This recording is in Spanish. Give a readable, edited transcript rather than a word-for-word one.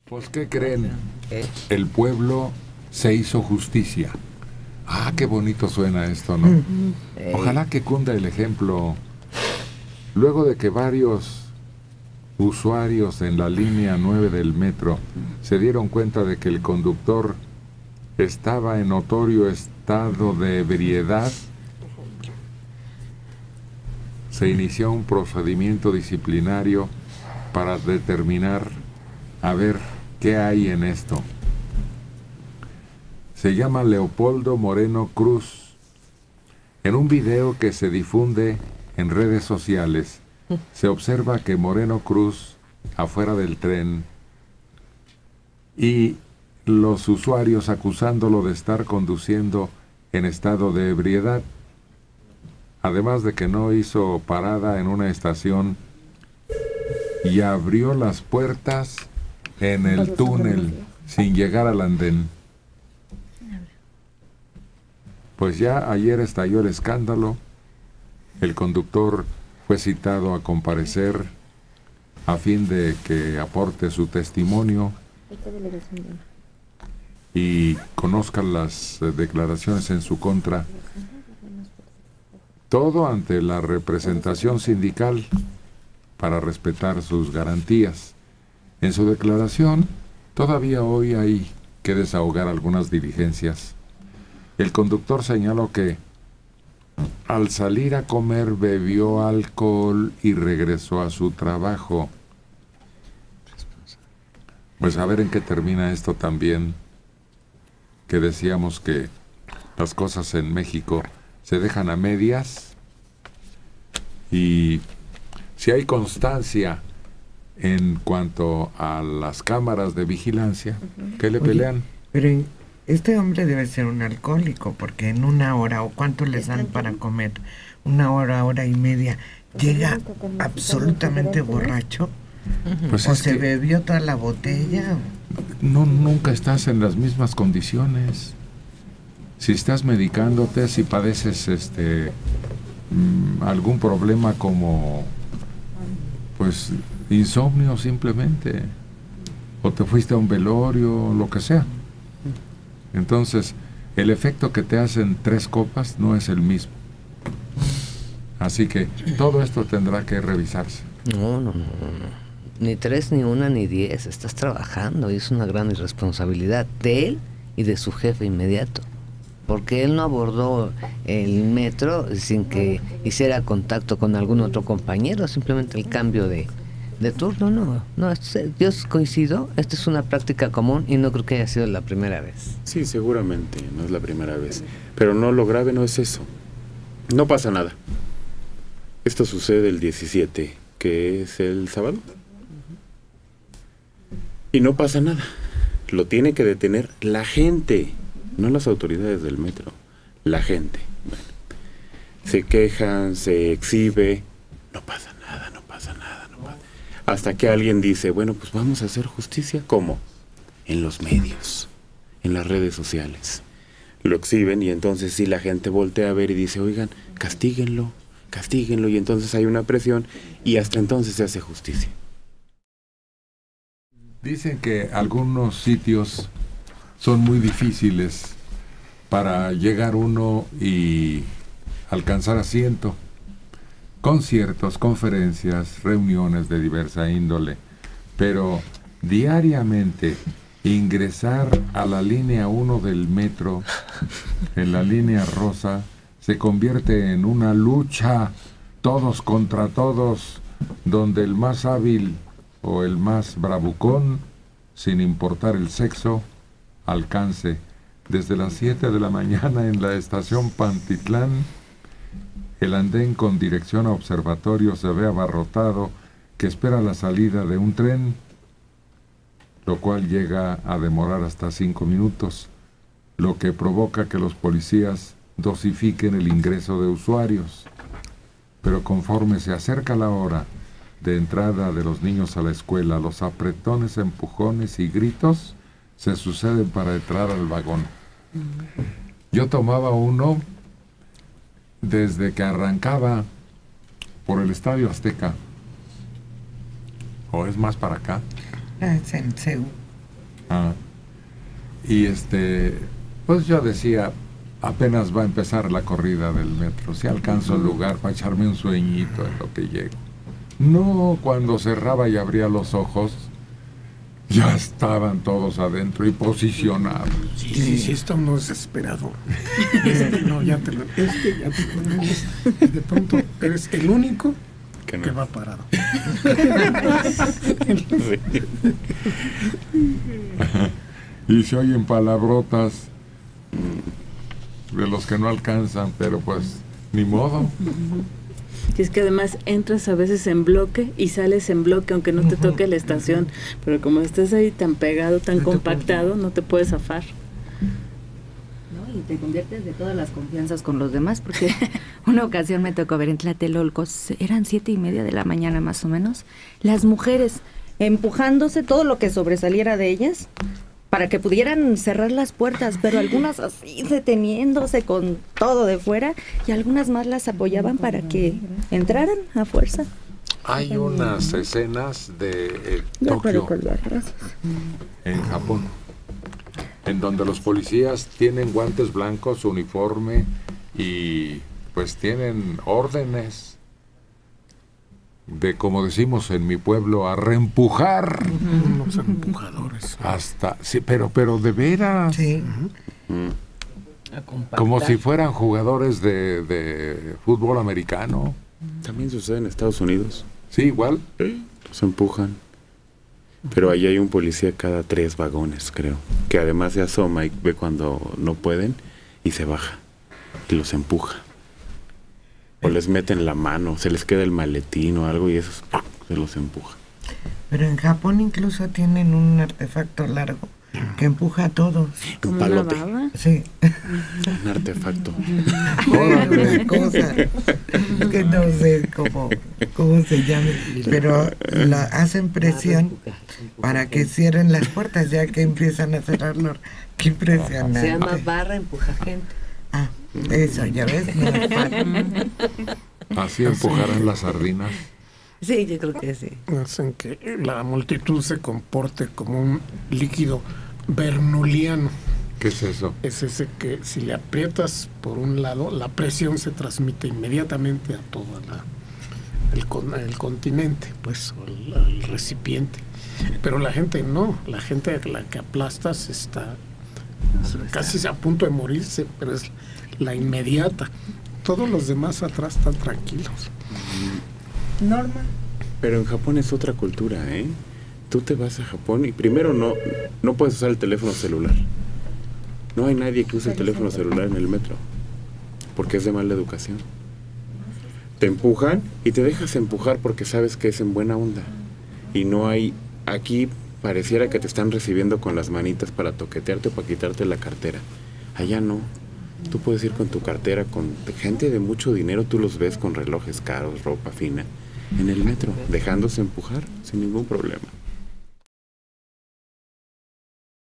Pues, ¿qué creen? ¿Eh? El pueblo se hizo justicia. Ah, qué bonito suena esto, ¿no? Ojalá que cunda el ejemplo. Luego de que varios usuarios en la línea 9 del metro se dieron cuenta de que el conductor estaba en notorio estado de ebriedad, se inició un procedimiento disciplinario para determinar a ver qué hay en esto. Se llama Leopoldo Moreno Cruz. En un video que se difunde en redes sociales, se observa que Moreno Cruz, afuera del tren, y los usuarios acusándolo de estar conduciendo en estado de ebriedad, además de que no hizo parada en una estación y abrió las puertas en el túnel sin llegar al andén. Pues ya ayer estalló el escándalo. El conductor fue citado a comparecer a fin de que aporte su testimonio y conozca las declaraciones en su contra. Todo ante la representación sindical para respetar sus garantías. En su declaración, todavía hoy hay que desahogar algunas diligencias. El conductor señaló que al salir a comer bebió alcohol y regresó a su trabajo. Pues a ver en qué termina esto también, que decíamos que las cosas en México se dejan a medias y si hay constancia en cuanto a las cámaras de vigilancia, ¿qué le pelean? Pero este hombre debe ser un alcohólico, porque en una hora, o cuánto les dan para comer, una hora, hora y media, llega absolutamente borracho, Pues o es se que bebió toda la botella. nunca estás en las mismas condiciones. Si estás medicándote, si padeces algún problema como pues insomnio simplemente, o te fuiste a un velorio, lo que sea. Entonces, el efecto que te hacen 3 copas no es el mismo. Así que todo esto tendrá que revisarse. No. Ni 3, ni 1, ni 10. Estás trabajando y es una gran irresponsabilidad de él y de su jefe inmediato. Porque él no abordó el metro sin que hiciera contacto con algún otro compañero, simplemente el cambio de turno, no, yo coincido, esta es una práctica común y no creo que haya sido la primera vez. Sí, seguramente no es la primera vez, pero no, lo grave no es eso, no pasa nada. Esto sucede el 17, que es el sábado, y no pasa nada, lo tiene que detener la gente, no las autoridades del metro, la gente. Bueno, se quejan, se exhibe, no pasa nada. Hasta que alguien dice, bueno, pues vamos a hacer justicia. ¿Cómo? En los medios, en las redes sociales. Lo exhiben y entonces sí la gente voltea a ver y dice, oigan, castíguenlo, y entonces hay una presión y hasta entonces se hace justicia. Dicen que algunos sitios son muy difíciles para llegar uno y alcanzar asiento. Conciertos, conferencias, reuniones de diversa índole, pero diariamente ingresar a la línea 1 del metro, en la línea rosa, se convierte en una lucha, todos contra todos, donde el más hábil o el más bravucón, sin importar el sexo, alcance. Desde las 7 de la mañana en la estación Pantitlán, el andén con dirección a Observatorio se ve abarrotado, que espera la salida de un tren, lo cual llega a demorar hasta 5 minutos, lo que provoca que los policías dosifiquen el ingreso de usuarios. Pero conforme se acerca la hora de entrada de los niños a la escuela, los apretones, empujones y gritos se suceden para entrar al vagón. Yo tomaba uno desde que arrancaba por el Estadio Azteca, o es más para acá. Es en CEU. Ah. Y pues yo decía, apenas va a empezar la corrida del metro, si alcanzo el lugar para echarme un sueñito en lo que llego. No, cuando cerraba y abría los ojos, ya estaban todos adentro y posicionados. Sí, está uno desesperado. Ya te lo de pronto eres el único que va parado. Y se oyen palabrotas de los que no alcanzan, pero pues ni modo. Y es que además entras a veces en bloque y sales en bloque, aunque no te toque la estación, pero como estás ahí tan pegado, tan compactado, no te puedes zafar. ¿No? Y te conviertes de todas las confianzas con los demás, porque una ocasión me tocó ver en Tlatelolco, eran 7:30 de la mañana más o menos, las mujeres empujándose todo lo que sobresaliera de ellas para que pudieran cerrar las puertas, pero algunas así deteniéndose con todo de fuera y algunas más las apoyaban para que entraran a fuerza. Hay unas escenas de Tokio, en Japón, en donde los policías tienen guantes blancos, uniforme y pues tienen órdenes de, como decimos en mi pueblo, a reempujar. Unos empujadores. Hasta, sí, pero de veras. Sí. Como si fueran jugadores de fútbol americano. También sucede en Estados Unidos. Sí, igual. Los empujan. Pero ahí hay un policía cada 3 vagones, creo. Que además se asoma y ve cuando no pueden y se baja. Y los empuja. O les meten la mano, se les queda el maletín o algo y eso se los empuja. Pero en Japón incluso tienen un artefacto largo que empuja a todos. Como Un palote. una baba. Sí. Un artefacto. Una cosa. Es que no sé cómo se llama, pero hacen presión para que cierren las puertas ya que empiezan a cerrarlo. Qué impresionante. Se llama barra empuja gente. Ah, eso, ya ves. No es fácil. Así empujarán las sardinas. Sí, yo creo que sí. Hacen que la multitud se comporte como un líquido bernoulliano. ¿Qué es eso? Es ese que si le aprietas por un lado, la presión se transmite inmediatamente a todo el continente, pues, o el recipiente. Pero la gente no, la gente a la que aplastas está casi a punto de morirse, pero es la inmediata. Todos los demás atrás están tranquilos. Norma. Pero en Japón es otra cultura, ¿eh? Tú te vas a Japón y primero no puedes usar el teléfono celular. No hay nadie que use el teléfono celular en el metro, porque es de mala educación. Te empujan y te dejas empujar porque sabes que es en buena onda. Y no hay, aquí pareciera que te están recibiendo con las manitas para toquetearte o para quitarte la cartera. Allá no. Tú puedes ir con tu cartera, con gente de mucho dinero, tú los ves con relojes caros, ropa fina, en el metro, dejándose empujar sin ningún problema.